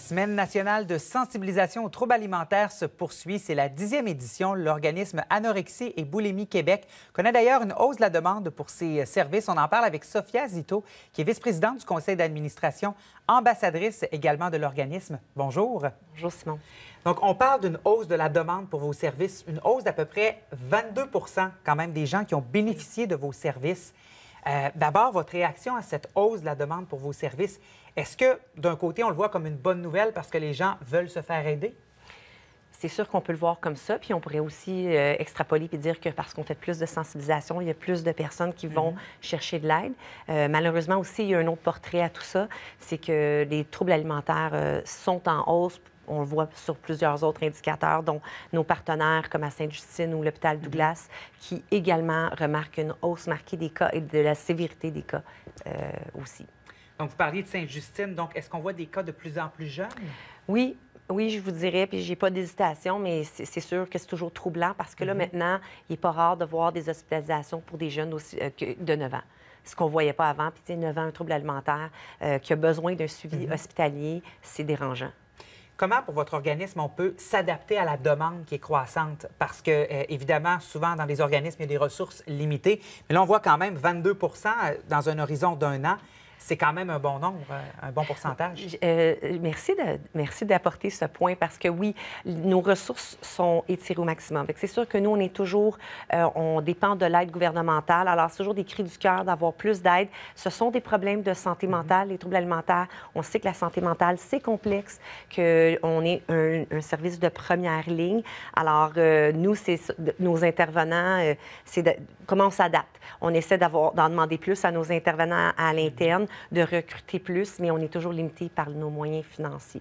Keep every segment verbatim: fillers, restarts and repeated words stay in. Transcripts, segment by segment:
Semaine nationale de sensibilisation aux troubles alimentaires se poursuit. C'est la dixième édition. L'organisme Anorexie et Boulimie Québec connaît d'ailleurs une hausse de la demande pour ses services. On en parle avec Sophia Zito, qui est vice-présidente du conseil d'administration, ambassadrice également de l'organisme. Bonjour. Bonjour, Simon. Donc, on parle d'une hausse de la demande pour vos services, une hausse d'à peu près vingt-deux pour cent quand même des gens qui ont bénéficié de vos services. Euh, D'abord, votre réaction à cette hausse de la demande pour vos services, est-ce que, d'un côté, on le voit comme une bonne nouvelle parce que les gens veulent se faire aider? C'est sûr qu'on peut le voir comme ça, puis on pourrait aussi euh, extrapoler et dire que parce qu'on fait plus de sensibilisation, il y a plus de personnes qui vont mm-hmm. chercher de l'aide. Euh, malheureusement aussi, il y a un autre portrait à tout ça, c'est que les troubles alimentaires euh, sont en hausse. On le voit sur plusieurs autres indicateurs, dont nos partenaires comme à Sainte-Justine ou l'hôpital Douglas, qui également remarquent une hausse marquée des cas et de la sévérité des cas euh, aussi. Donc, vous parliez de Sainte-Justine. Donc, est-ce qu'on voit des cas de plus en plus jeunes? Oui. Oui, je vous dirais, puis j'ai pas d'hésitation, mais c'est sûr que c'est toujours troublant parce que là, mm-hmm. maintenant, il n'est pas rare de voir des hospitalisations pour des jeunes aussi, euh, que de neuf ans. Ce qu'on ne voyait pas avant. Puis, tu sais, neuf ans, un trouble alimentaire euh, qui a besoin d'un suivi mm-hmm. hospitalier, c'est dérangeant. Comment, pour votre organisme, on peut s'adapter à la demande qui est croissante? Parce que, euh, évidemment, souvent, dans les organismes, il y a des ressources limitées. Mais là, on voit quand même vingt-deux pour cent dans un horizon d'un an. C'est quand même un bon nombre, un bon pourcentage. Euh, merci de, merci d'apporter ce point parce que, oui, nos ressources sont étirées au maximum. C'est sûr que nous, on est toujours, euh, on dépend de l'aide gouvernementale. Alors, c'est toujours des cris du cœur d'avoir plus d'aide. Ce sont des problèmes de santé mentale, mm-hmm. les troubles alimentaires. On sait que la santé mentale, c'est complexe, qu'on est un, un service de première ligne. Alors, euh, nous, c'est nos intervenants, euh, c'est de, comment on s'adapte. On essaie d'avoir, d'en demander plus à nos intervenants à l'interne, de recruter plus, mais on est toujours limité par nos moyens financiers.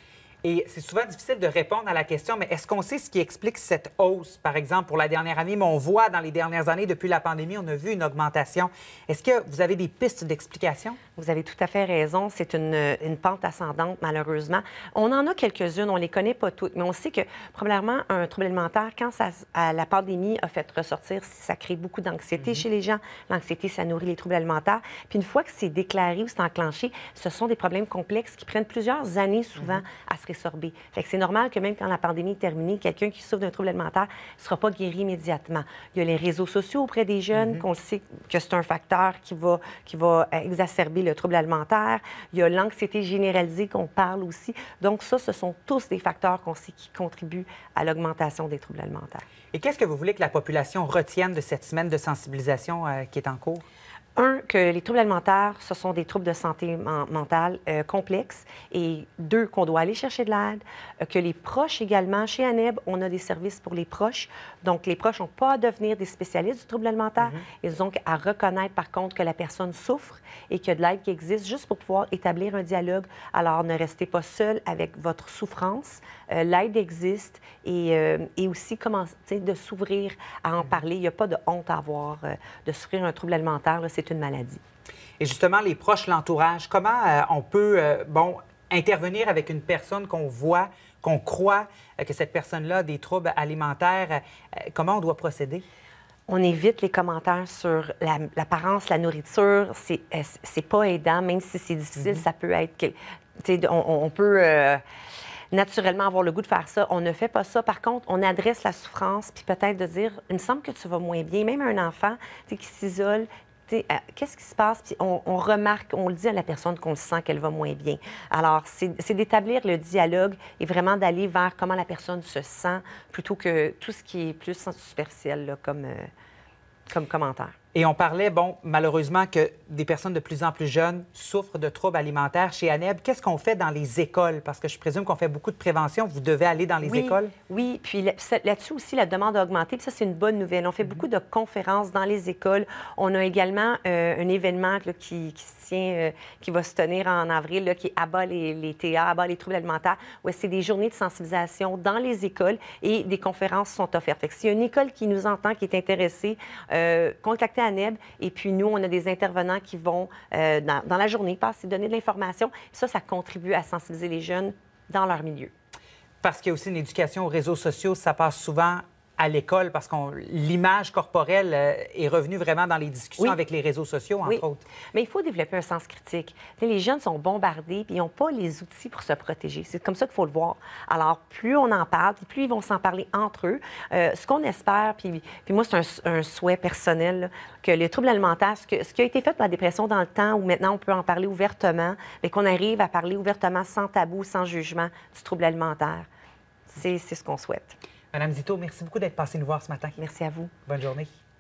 Et c'est souvent difficile de répondre à la question, mais est-ce qu'on sait ce qui explique cette hausse, par exemple, pour la dernière année? Mais on voit dans les dernières années, depuis la pandémie, on a vu une augmentation. Est-ce que vous avez des pistes d'explication? Vous avez tout à fait raison. C'est une, une pente ascendante, malheureusement. On en a quelques-unes, on ne les connaît pas toutes, mais on sait que, premièrement, un trouble alimentaire, quand ça, à la pandémie a fait ressortir, ça crée beaucoup d'anxiété mm-hmm. chez les gens. L'anxiété, ça nourrit les troubles alimentaires. Puis une fois que c'est déclaré ou c'est enclenché, ce sont des problèmes complexes qui prennent plusieurs années, souvent, mm-hmm. à se résorber. Fait que c'est normal que même quand la pandémie est terminée, quelqu'un qui souffre d'un trouble alimentaire ne sera pas guéri immédiatement. Il y a les réseaux sociaux auprès des jeunes, mm-hmm. qu'on sait que c'est un facteur qui va, qui va exacerber le trouble alimentaire. Il y a l'anxiété généralisée qu'on parle aussi. Donc ça, ce sont tous des facteurs qu'on sait qui contribuent à l'augmentation des troubles alimentaires. Et qu'est-ce que vous voulez que la population retienne de cette semaine de sensibilisation euh, qui est en cours? Un, que les troubles alimentaires, ce sont des troubles de santé mentale euh, complexes. Et deux, qu'on doit aller chercher de l'aide. Euh, que les proches également, chez ANEB, on a des services pour les proches. Donc, les proches n'ont pas à devenir des spécialistes du trouble alimentaire. Mm-hmm. Ils ont à reconnaître, par contre, que la personne souffre et qu'il y a de l'aide qui existe juste pour pouvoir établir un dialogue. Alors, ne restez pas seul avec votre souffrance. Euh, l'aide existe et, euh, et aussi commencer de s'ouvrir à en parler. Il n'y a pas de honte à avoir euh, de souffrir un trouble alimentaire. Là, c'est une maladie. Et justement, les proches, l'entourage, comment euh, on peut, euh, bon, intervenir avec une personne qu'on voit, qu'on croit euh, que cette personne-là a des troubles alimentaires? Euh, comment on doit procéder? On évite les commentaires sur l'apparence, la, la nourriture. C'est euh, pas aidant, même si c'est difficile, mm-hmm. ça peut être... On, on peut... Euh, naturellement avoir le goût de faire ça. On ne fait pas ça. Par contre, on adresse la souffrance, puis peut-être de dire, il me semble que tu vas moins bien. Même un enfant qui s'isole, qu'est-ce qui se passe? Puis on, on remarque, on le dit à la personne qu'on sent qu'elle va moins bien. Alors, c'est d'établir le dialogue et vraiment d'aller vers comment la personne se sent plutôt que tout ce qui est plus superficiel là, comme, euh, comme commentaire. Et on parlait, bon, malheureusement, que des personnes de plus en plus jeunes souffrent de troubles alimentaires chez ANEB. Qu'est-ce qu'on fait dans les écoles? Parce que je présume qu'on fait beaucoup de prévention. Vous devez aller dans les oui, écoles? Oui, puis là-dessus aussi, la demande a augmenté. Puis ça, c'est une bonne nouvelle. On fait mm-hmm. beaucoup de conférences dans les écoles. On a également euh, un événement là, qui, qui se tient, euh, qui va se tenir en avril, là, qui est abat les, les T A, abat les troubles alimentaires, où c'est des journées de sensibilisation dans les écoles et des conférences sont offertes. Fait que s'il y a une école qui nous entend, qui est intéressée, euh, contactez ANEB. Et puis, nous, on a des intervenants qui vont, euh, dans, dans la journée, passer, donner de l'information. Ça, ça contribue à sensibiliser les jeunes dans leur milieu. Parce qu'il y a aussi une éducation aux réseaux sociaux, ça passe souvent à l'école parce que l'image corporelle euh, est revenue vraiment dans les discussions Oui. avec les réseaux sociaux, entre oui. autres. Mais il faut développer un sens critique. Tu sais, les jeunes sont bombardés puis ils n'ont pas les outils pour se protéger. C'est comme ça qu'il faut le voir. Alors, plus on en parle, puis plus ils vont s'en parler entre eux. Euh, ce qu'on espère, puis, puis moi, c'est un, un souhait personnel, là, que les troubles alimentaires, ce, que, ce qui a été fait pour la dépression dans le temps, où maintenant on peut en parler ouvertement, mais qu'on arrive à parler ouvertement, sans tabou, sans jugement, du trouble alimentaire. C'est ce qu'on souhaite. Madame Zito, merci beaucoup d'être passée nous voir ce matin. Merci à vous. Bonne journée.